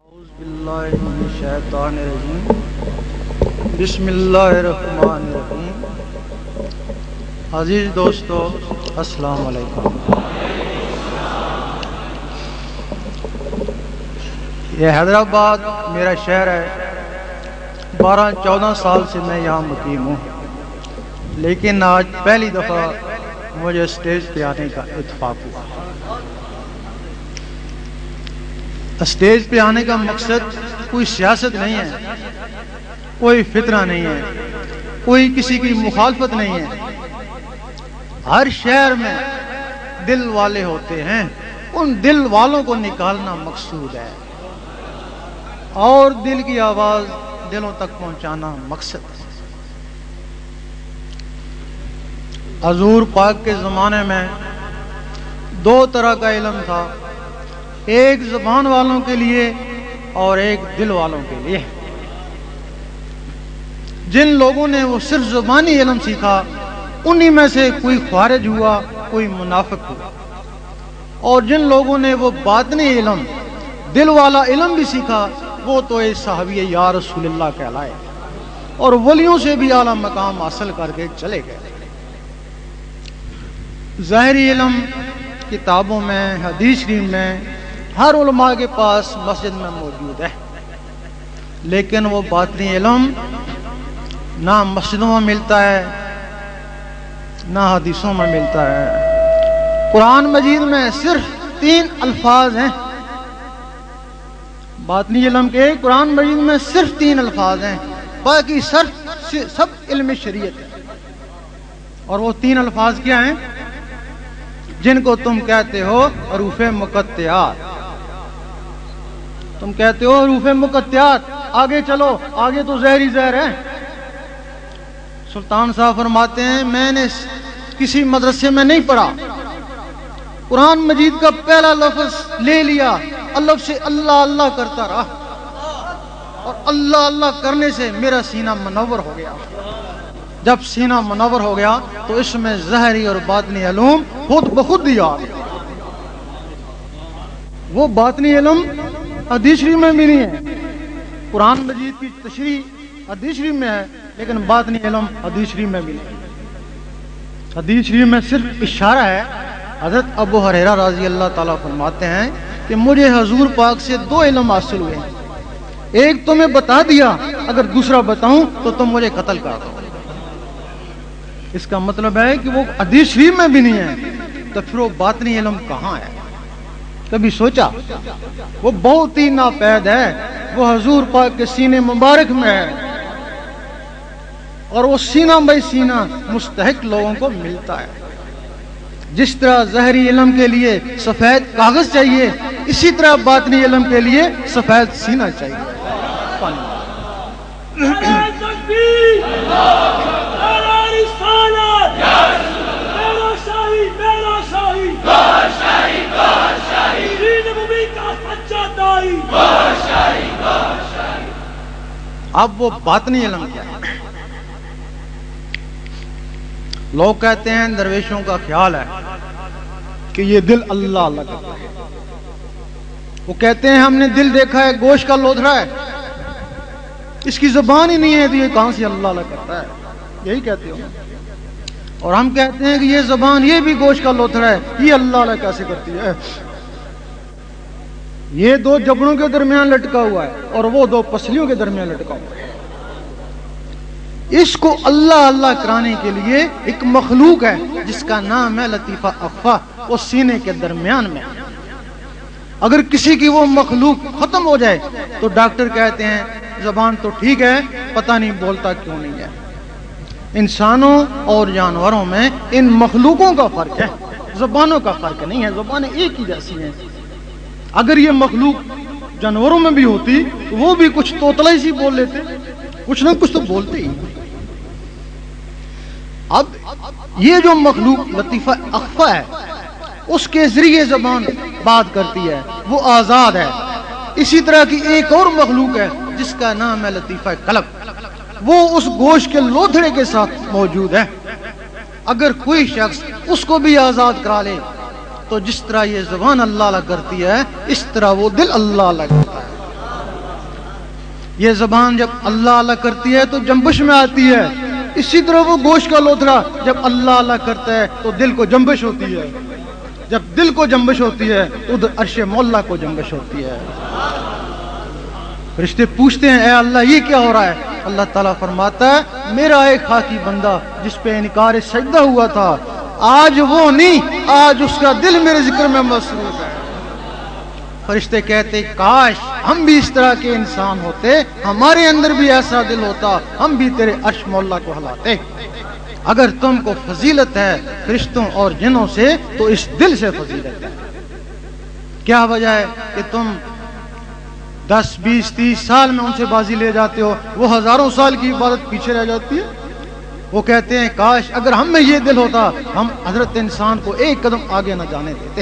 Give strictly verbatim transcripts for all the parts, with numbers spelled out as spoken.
اعوذ باللہ من الشیطان الرجیم بسم اللہ الرحمن الرحیم۔ عزیز دوستو السلام علیکم۔ یہ حیدرآباد میرا شہر ہے، بارہ چودہ سال سے میں یہاں مقیم ہوں، لیکن آج پہلی دفعہ مجھے اسٹیج پہ آنے کا اتفاق ہوا۔ اسٹیج پہ آنے کا مقصد کوئی سیاست نہیں ہے، کوئی فتنہ نہیں ہے، کوئی کسی کی مخالفت نہیں ہے۔ ہر شہر میں دل والے ہوتے ہیں، ان دل والوں کو نکالنا مقصود ہے، اور دل کی آواز دلوں تک پہنچانا مقصد ہے۔ حضور پاک کے زمانے میں دو طرح کا علم تھا، ایک زبان والوں کے لیے اور ایک دل والوں کے لیے۔ جن لوگوں نے وہ صرف زبانی علم سیکھا، انہی میں سے کوئی خارج ہوا، کوئی منافق ہوا، اور جن لوگوں نے وہ باطنی علم، دل والا علم بھی سیکھا، وہ تو اے صحابی یا رسول اللہ کہلائے، اور ولیوں سے بھی اعلیٰ مقام حاصل کر کے چلے گئے۔ ظاہری علم کتابوں میں، حدیث شریف میں، ہر علماء کے پاس مسجد میں موجود ہے، لیکن وہ باطنی علم نہ مسجدوں میں ملتا ہے، نہ حدیثوں میں ملتا ہے۔ قرآن مجید میں صرف تین الفاظ ہیں، باطنی علم کے قرآن مجید میں صرف تین الفاظ ہیں، باقی صرف سب علم شریعت ہے۔ اور وہ تین الفاظ کیا ہیں؟ جن کو تم کہتے ہو حروف مقطعات، تم کہتے ہو حروف مقطعات، آگے چلو، آگے تو زہری زہر ہے۔ سلطان صاحب فرماتے ہیں میں نے کسی مدرسے میں نہیں پڑھا، قرآن مجید کا پہلا لفظ لے لیا، الف سے اللہ اللہ کرتا رہا، اور اللہ اللہ کرنے سے میرا سینہ منور ہو گیا۔ جب سینہ منور ہو گیا تو اس میں ظاہری اور باطنی علوم خود بخود ہی آ گیا۔ وہ باطنی علم حدیث شریف میں بھی نہیں ہے، قرآن مجید کی تشریح حدیث شریف میں ہے، لیکن باطنی علم حدیث شریف میں بھی نہیں۔ حدیث شریف میں صرف اشارہ ہے۔ حضرت ابو ہریرہ رضی اللہ تعالیٰ فرماتے ہیں کہ مجھے حضور پاک سے دو علم حاصل ہوئے ہیں، ایک تمہیں بتا دیا، اگر دوسرا بتاؤں تو تم مجھے قتل کر دو۔ اس کا مطلب ہے کہ وہ حدیث شریف میں بھی نہیں ہے، تو پھر وہ باطنی علم کہاں ہے؟ کبھی سوچا؟ وہ بہت ہی ناپید ہے، وہ حضور پاک کے سینے مبارک میں ہے، اور وہ سینہ بائی سینہ مستحق لوگوں کو ملتا ہے۔ جس طرح ظاہری علم کے لیے سفید کاغذ چاہیے، اسی طرح باطنی علم کے لیے سفید سینہ چاہیے۔ اب وہ باطنی علم کیا ہے؟ لوگ کہتے ہیں درویشوں کا خیال ہے کہ یہ دل اللہ اللہ کرتا ہے، وہ کہتے ہیں ہم نے دل دیکھا ہے گوشت کا لوتھڑا ہے، اس کی زبان ہی نہیں ہے تو یہ کہاں سے اللہ اللہ کرتا ہے، یہی کہتے ہو۔ اور ہم کہتے ہیں کہ یہ زبان یہ بھی گوشت کا لوتھڑا ہے، یہ اللہ اللہ کیسے کرتی ہے؟ یہ دو جبڑوں کے درمیان لٹکا ہوا ہے اور وہ دو پسلیوں کے درمیان لٹکا ہوا ہے۔ اس کو اللہ اللہ کرانے کے لیے ایک مخلوق ہے جس کا نام ہے لطیفہ اخفا، وہ سینے کے درمیان میں۔ اگر کسی کی وہ مخلوق ختم ہو جائے تو ڈاکٹر کہتے ہیں زبان تو ٹھیک ہے، پتہ نہیں بولتا کیوں نہیں ہے۔ انسانوں اور جانوروں میں ان مخلوقوں کا فرق ہے، زبانوں کا فرق نہیں ہے، زبانیں ایک ہی جیسی ہیں۔ اگر یہ مخلوق جانوروں میں بھی ہوتی تو وہ بھی کچھ توتلا ہی سی بول لیتے، کچھ نہ کچھ تو بولتے ہی۔ اب یہ جو مخلوق لطیفہ اخفا ہے، اس کے ذریعے زبان بات کرتی ہے، وہ آزاد ہے۔ اسی طرح کی ایک اور مخلوق ہے جس کا نام ہے لطیفہ قلب، وہ اس گوشت کے لوتھڑے کے ساتھ موجود ہے۔ اگر کوئی شخص اس کو بھی آزاد کرا لے تو جس طرح یہ زبان اللہ اللہ کرتی ہے، اس طرح وہ دل اللہ اللہ کرتا ہے۔ یہ زبان جب اللہ اللہ کرتی ہے تو جنبش میں آتی ہے، اسی طرح وہ گوشت کا لوتھڑا جب اللہ اللہ کرتا ہے تو دل کو جنبش ہوتی ہے، جب دل کو جنبش ہوتی ہے تو ادھر عرش مولا کو جنبش ہوتی ہے۔ فرشتے پوچھتے ہیں اے اللہ یہ کیا ہو رہا ہے؟ اللہ تعالیٰ فرماتا ہے میرا ایک خاکی بندہ جس پہ انکار سجدہ ہوا تھا، آج وہ نہیں، آج اس کا دل میرے ذکر میں مصروف ہے۔ فرشتے کہتے کاش ہم بھی اس طرح کے انسان ہوتے، ہمارے اندر بھی ایسا دل ہوتا، ہم بھی تیرے عرش مولا کو ہلاتے۔ اگر تم کو فضیلت ہے فرشتوں اور جنوں سے تو اس دل سے فضیلت ہے۔ کیا وجہ ہے کہ تم دس بیس تیس سال میں ان سے بازی لے جاتے ہو، وہ ہزاروں سال کی عبادت پیچھے رہ جاتی ہے؟ وہ کہتے ہیں کاش اگر ہم میں یہ دل ہوتا ہم حضرت انسان کو ایک قدم آگے نہ جانے دیتے۔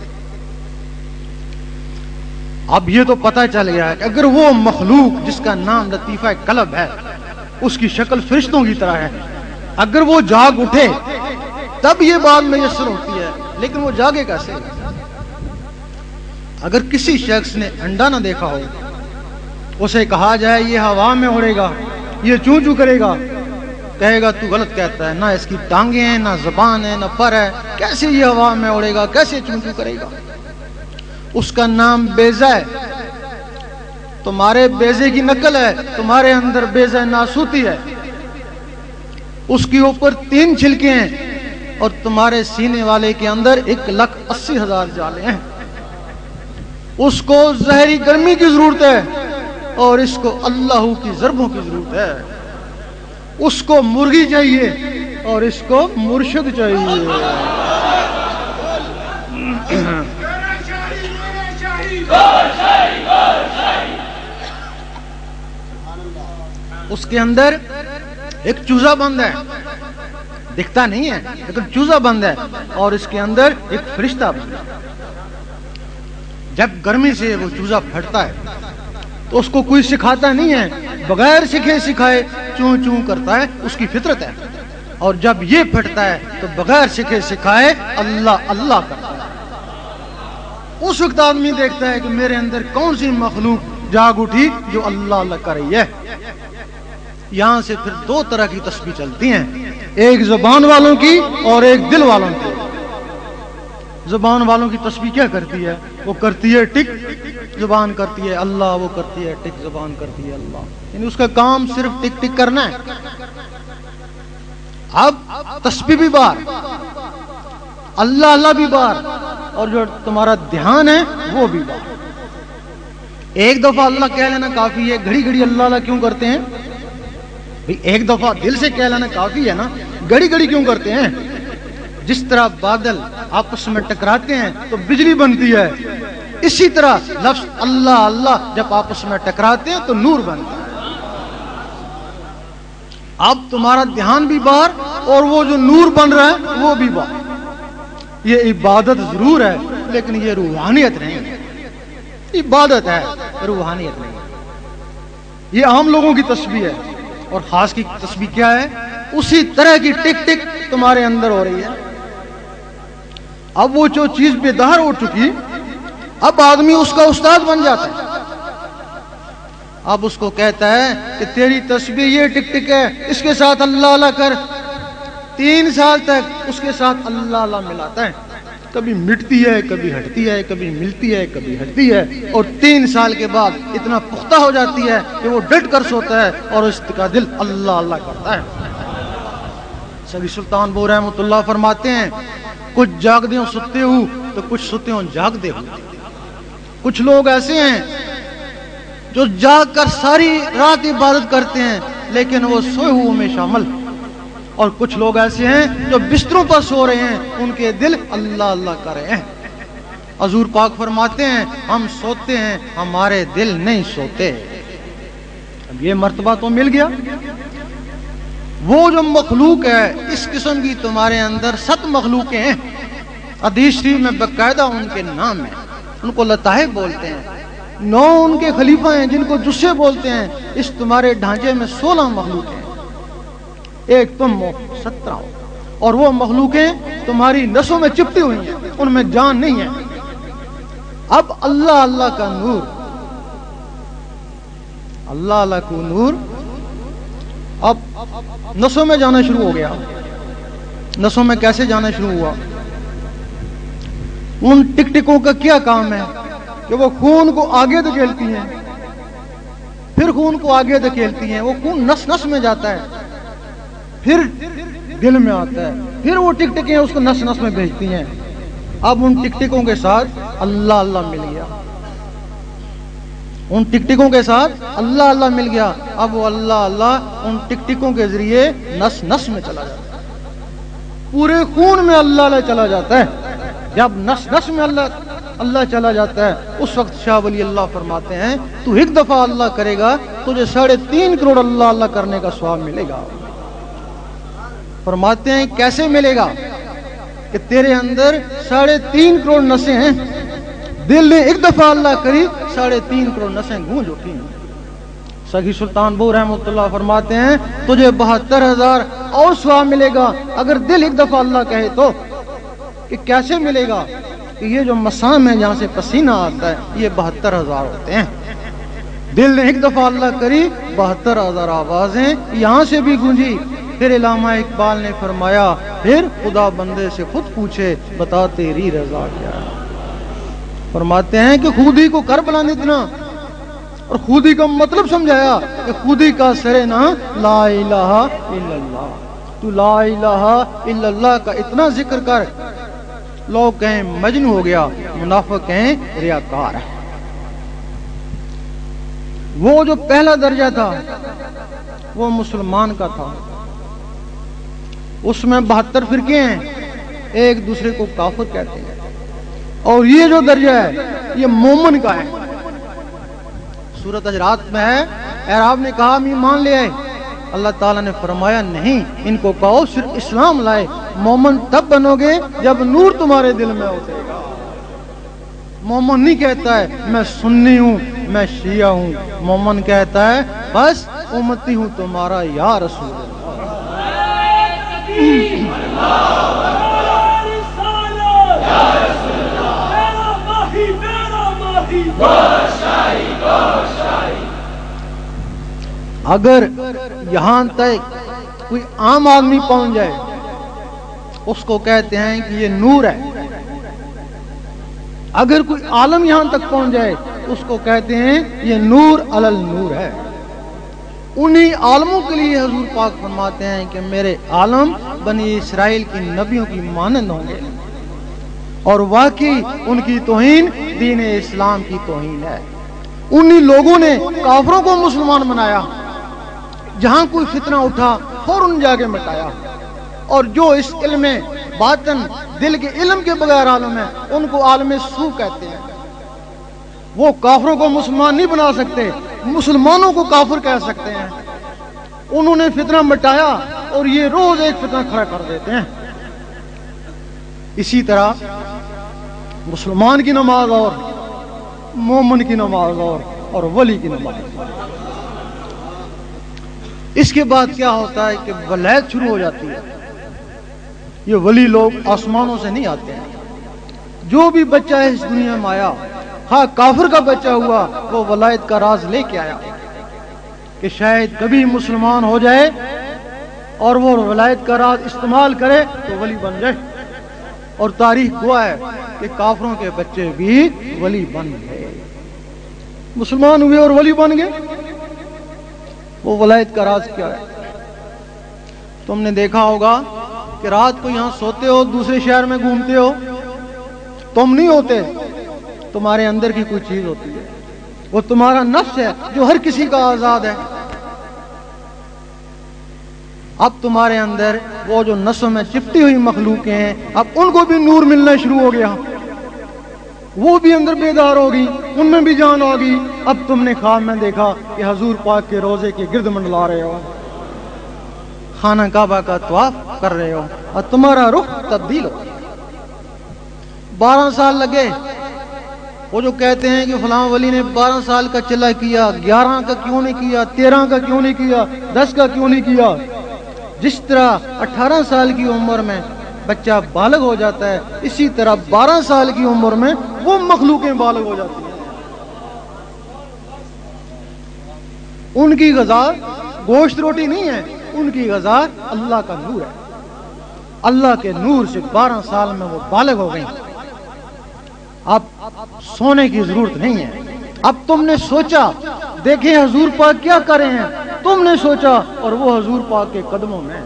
اب یہ تو پتہ چل گیا ہے کہ اگر وہ مخلوق جس کا نام لطیفہ قلب ہے اس کی شکل فرشتوں کی طرح ہے، اگر وہ جاگ اٹھے تب یہ بات میسر ہوتی ہے، لیکن وہ جاگے کیسے؟ اگر کسی شخص نے انڈا نہ دیکھا ہو، اسے کہا جائے یہ ہوا میں اڑے گا، یہ چوں چوں کرے گا، کہے گا تو غلط کہتا ہے، نہ اس کی ٹانگیں ہیں، نہ زبان ہے، نہ پر ہے، کیسے یہ ہوا میں اڑے گا، کیسے چوں چوں کرے گا؟ اس کا نام بیضہ ہے، تمہارے بیضے کی نقل ہے، تمہارے اندر بیضہ ناسوتی ہے، اس کے اوپر تین چھلکے ہیں اور تمہارے سینے والے کے اندر ایک لاکھ اسی ہزار جالے ہیں۔ اس کو زہری گرمی کی ضرورت ہے اور اس کو اللہ کی ضربوں کی ضرورت ہے، اس کو مرغی چاہیے اور اس کو مرشد چاہیے۔ اس کے اندر ایک چوزا بند ہے، دکھتا نہیں ہے لیکن چوزا بند ہے، اور اس کے اندر ایک فرشتہ بند ہے۔ جب گرمی سے وہ چوزا پھٹتا ہے تو اس کو کوئی سکھاتا نہیں ہے، بغیر سکھے سکھائے چوں چوں کرتا ہے، اس کی فطرت ہے، اور جب یہ پھٹتا ہے تو بغیر سکھے سکھائے اللہ اللہ کرتا ہے۔ اس وقت آدمی دیکھتا ہے کہ میرے اندر کون سی مخلوق جاگ اٹھی جو اللہ اللہ کر رہی ہے۔ یہاں سے پھر دو طرح کی تسبیح چلتی ہیں، ایک زبان والوں کی اور ایک دل والوں کی۔ زبان والوں کی تسبیح کیا کرتی ہے؟ وہ کرتی ہے ٹک، زبان کرتی ہے اللہ، وہ کرتی ہے ٹک، زبان کرتی ہے اللہ، یعنی اس کا کام صرف ٹک ٹک کرنا ہے۔ اب تسبیح بھی بار، اللہ اللہ بھی بار، اور جو تمہارا دھیان ہے وہ بھی بار۔ ایک دفعہ اللہ کہہ لینا کافی ہے، گھڑی گھڑی اللہ اللہ کیوں کرتے ہیں؟ ایک دفعہ دل سے کہہ لینا کافی ہے نا، گھڑی گھڑی کیوں کرتے ہیں؟ جس طرح بادل آپس میں ٹکراتے ہیں تو بجلی بنتی ہے، اسی طرح لفظ اللہ اللہ جب آپس میں ٹکراتے ہیں تو نور بنتا ہے۔ اب تمہارا دھیان بھی بار اور وہ جو نور بن رہا ہے وہ بھی بار۔ یہ عبادت ضرور ہے لیکن یہ روحانیت نہیں ہے، عبادت ہے روحانیت نہیں ہے۔ یہ عام لوگوں کی تسبیح ہے، اور خاص کی تسبیح کیا ہے؟ اسی طرح کی ٹک ٹک تمہارے اندر ہو رہی ہے۔ اب وہ جو چیز بیدار ہو چکی، اب آدمی اس کا استاد بن جاتا ہے۔ اب اس کو کہتا ہے کہ تیری تسبیح یہ ٹک ٹک ہے، اس کے ساتھ اللہ اللہ کر۔ تین سال تک اس کے ساتھ اللہ اللہ ملاتا ہے، کبھی مٹتی ہے، کبھی ہٹتی ہے، کبھی ملتی ہے، کبھی ہٹتی ہے، اور تین سال کے بعد اتنا پختہ ہو جاتی ہے کہ وہ ڈٹ کر سوتا ہے اور اس کا دل اللہ اللہ کرتا ہے۔ سبھی سلطان بو رحمۃ اللہ فرماتے ہیں کچھ جاگ دے ستے ہو تو کچھ ستے ہوں جاگ دے ہو۔ کچھ لوگ ایسے ہیں جو جاگ کر ساری رات عبادت کرتے ہیں لیکن وہ سوئے ہوئے میں شامل، اور کچھ لوگ ایسے ہیں جو بستروں پر سو رہے ہیں، ان کے دل اللہ اللہ کر رہے ہیں۔ حضور پاک فرماتے ہیں ہم سوتے ہیں، ہمارے دل نہیں سوتے۔ اب یہ مرتبہ تو مل گیا۔ وہ جو مخلوق ہے اس قسم کی تمہارے اندر ست مخلوقیں ہیں، حدیث شریف میں باقاعدہ ان کے نام ہیں، ان کو لطائف بولتے ہیں۔ نو ان کے خلیفہ ہیں جن کو جسے بولتے ہیں۔ اس تمہارے ڈھانچے میں سولہ مخلوق ہیں، ایک تم ہو، سترہ ہو، اور وہ مخلوقیں تمہاری نسوں میں چپٹی ہوئی ہیں، ان میں جان نہیں ہے۔ اب اللہ اللہ کا نور اللہ اللہ کو نور اب نسوں میں جانا شروع ہو گیا. نسوں میں کیسے جانا شروع ہوا؟ ان ٹک ٹکوں کا کیا کام ہے کہ وہ خون کو آگے دھکیلتی ہیں، پھر خون کو آگے دھکیلتی ہیں، وہ خون نس نس میں جاتا ہے، پھر دل میں آتا ہے، پھر وہ ٹک ٹکیں اس کو نس نس میں بھیجتی ہیں. اب ان ٹک ٹکوں کے ساتھ اللہ اللہ مل گیا، ان ٹک ٹکوں کے ساتھ اللہ اللہ مل گیا. اب وہ اللہ اللہ ان ٹک ٹکوں کے ذریعے نس نس میں چلا جاتا ہے، پورے خون میں اللہ اللہ چلا جاتا ہے. جب نس نس میں اللہ اللہ چلا جاتا ہے اس وقت شاہ ولی اللہ فرماتے ہیں تو ایک دفعہ اللہ کرے گا تجھے ساڑھے تین کروڑ اللہ اللہ کرنے کا ثواب ملے گا. فرماتے ہیں کیسے ملے گا؟ کہ تیرے اندر ساڑھے تین کروڑ نسیں ہیں، دل نے ایک دفعہ اللہ کری ساڑھے تین کروڑ نسیں گونج اٹھی. سخی سلطان بو رحمۃ اللہ فرماتے ہیں تجھے بہتر ہزار اور ثواب ملے گا اگر دل ایک دفعہ اللہ کہے تو. کہ کیسے ملے گا؟ کہ یہ جو مسام ہے جہاں سے پسینہ آتا ہے یہ بہتر ہزار ہوتے ہیں. دل نے ایک دفعہ اللہ کری بہتر ہزار آوازیں یہاں سے بھی گونجی. پھر علامہ اقبال نے فرمایا پھر خدا بندے سے خود پوچھے بتا تیری رضا کیا ہے. فرماتے ہیں کہ خودی کو کر بلانے اتنا اور خودی کا مطلب سمجھایا کہ خودی کا سرے نا لا الہ الا اللہ. تو لا الہ الا اللہ کا اتنا ذکر کر، لوگ کہیں مجنون ہو گیا، منافق کہیں ریاکار ہے. وہ جو پہلا درجہ تھا وہ مسلمان کا تھا، اس میں بہتر فرقے ہیں، ایک دوسرے کو کافر کہتے ہیں. اور یہ جو درجہ ہے یہ مومن کا ہے. سورۃ حجرات میں ہے اعراب نے کہا ہم ایمان لے آئے، اللہ تعالیٰ نے فرمایا نہیں، ان کو کہو صرف اسلام لائے. مومن تب بنو گے جب نور تمہارے دل میں اترے گا. مومن نہیں کہتا ہے میں سنی ہوں میں شیعہ ہوں، مومن کہتا ہے بس امتی ہوں تمہارا یا رسول اللہ. اگر یہاں تک کوئی عام آدمی پہنچ جائے اس کو کہتے ہیں کہ یہ نور ہے. اگر کوئی عالم یہاں تک پہنچ جائے اس کو کہتے ہیں یہ نور علل نور ہے. انہی عالموں کے لیے حضور پاک فرماتے ہیں کہ میرے عالم بنی اسرائیل کی نبیوں کی مانند ہوں گے. اور واقعی ان کی توہین دین اسلام کی توہین ہے. انہی لوگوں نے کافروں کو مسلمان بنایا، جہاں کوئی فتنہ اٹھا فوراً جا کے مٹایا. اور جو اس علم باطن دل کے علم کے بغیر عالم ہے ان کو عالم سو کہتے ہیں. وہ کافروں کو مسلمان نہیں بنا سکتے، مسلمانوں کو کافر کہہ سکتے ہیں. انہوں نے فتنہ مٹایا اور یہ روز ایک فتنہ کھڑا کر دیتے ہیں. اسی طرح مسلمان کی نماز اور مومن کی نماز اور اور ولی کی نماز. اس کے بعد کیا ہوتا ہے کہ ولایت شروع ہو جاتی ہے. یہ ولی لوگ آسمانوں سے نہیں آتے ہیں. جو بھی بچہ ہے اس دنیا میں آیا، ہاں کافر کا بچہ ہوا، وہ ولایت کا راز لے کے آیا کہ شاید کبھی مسلمان ہو جائے اور وہ ولایت کا راز استعمال کرے تو ولی بن جائے. اور تاریخ گواہ ہے کہ کافروں کے بچے بھی ولی بن گئے، مسلمان ہوئے اور ولی بن گئے. وہ ولایت کا راز کیا ہے؟ تم نے دیکھا ہوگا کہ رات کو یہاں سوتے ہو، دوسرے شہر میں گھومتے ہو، تم نہیں ہوتے، تمہارے اندر کی کوئی چیز ہوتی ہے. وہ تمہارا نفس ہے جو ہر کسی کا آزاد ہے. اب تمہارے اندر وہ جو نسوں میں چپٹی ہوئی مخلوقیں ہیں اب ان کو بھی نور ملنا شروع ہو گیا، وہ بھی اندر بیدار ہوگی، ان میں بھی جان ہوگی. اب تم نے خواب میں دیکھا کہ حضور پاک کے روزے کے گرد منڈلا رہے ہو، خانہ کعبہ کا طواف کر رہے ہو اور تمہارا رخ تبدیل ہو. بارہ سال لگے. وہ جو کہتے ہیں کہ فلاں ولی نے بارہ سال کا چلا کیا، گیارہ کا کیوں نہیں کیا، تیرہ کا کیوں نہیں کیا، دس کا کیوں نہیں کیا. جس طرح اٹھارہ سال کی عمر میں بچہ بالغ ہو جاتا ہے اسی طرح بارہ سال کی عمر میں وہ مخلوقیں بالغ ہو جاتی ہیں. उनकी ग़ज़ा गोश्त रोटी नहीं है, उनकी ग़ज़ा अल्लाह का नूर है। अल्लाह के नूर से बारह साल में वो बालिग हो गई। अब सोने की जरूरत नहीं है। अब तुमने सोचा, देखें हजूर पाक क्या कर रहे हैं, तुमने सोचा और वो हजूर पाक के कदमों में है।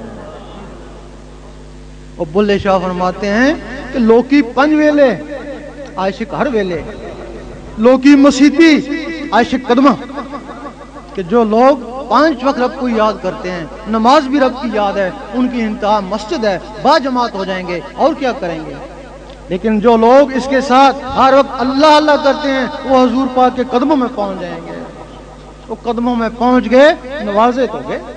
और बुल्ले शाह फरमाते हैं कि लोकी पंज वेले आशिक हर वेले, लोकी मसीती आशिक कदमा, कि जो लोग पांच वक्त रब को याद करते हैं, नमाज भी रब की याद है, उनकी इंतहा मस्जिद है, बाजमात हो जाएंगे और क्या करेंगे। लेकिन जो लोग इसके साथ हर वक्त अल्लाह अल्लाह करते हैं, वो हजूर पाक के कदमों में पहुंच जाएंगे। वो कदमों में पहुंच गए, नवाजे तो गए।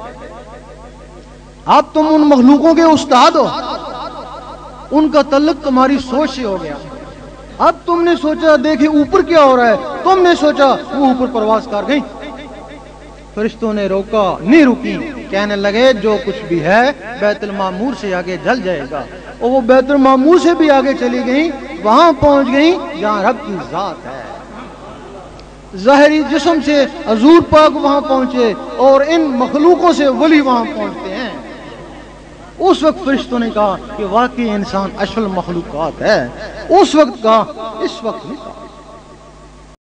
अब तुम उन मखलूकों के उस्ताद हो, उनका तल्लुक तुम्हारी सोच से हो गया। अब तुमने सोचा, देखिए ऊपर क्या हो रहा है, तुमने सोचा वो ऊपर परवाज कर गई। फरिश्तों ने रोका, नहीं रुकी, कहने लगे जो कुछ भी है बैतुल मामूर से आगे जल जाएगा। और वो बैतुल मामूर से भी आगे चली गई, वहां पहुंच गई जहां रब की जात है। ज़ाहिरी जिस्म से हजूर पाक वहां पहुंचे और इन मखलूकों से वली वहां पहुंचते हैं। उस वक्त फरिश्तों ने कहा कि वाकई इंसान अशल मखलूकात है। उस वक्त का, इस वक्त नहीं।